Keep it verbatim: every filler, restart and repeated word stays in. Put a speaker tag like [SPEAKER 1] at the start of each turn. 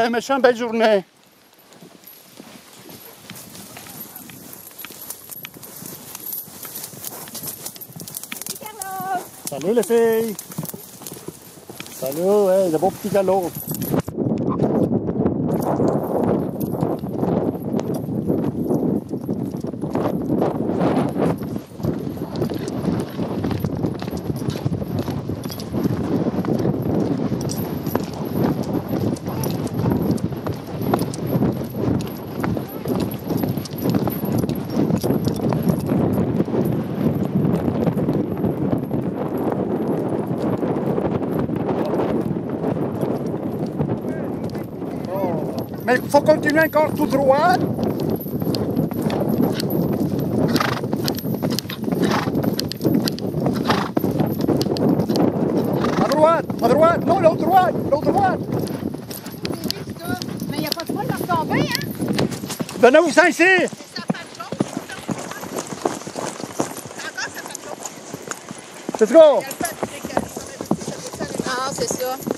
[SPEAKER 1] une méchante belle journée. Salut les filles! Salut, ouais, le beau petit galop. Mais il faut continuer encore tout droit. À droite, à droite, non, l'autre droite, l'autre droite.
[SPEAKER 2] Mais il n'y a pas de point de retomber, hein?
[SPEAKER 1] Donnez-vous ça ici.
[SPEAKER 2] C'est sa patte l'autre. Encore sa patte l'autre.
[SPEAKER 1] Let's go.
[SPEAKER 2] Ah, c'est ça.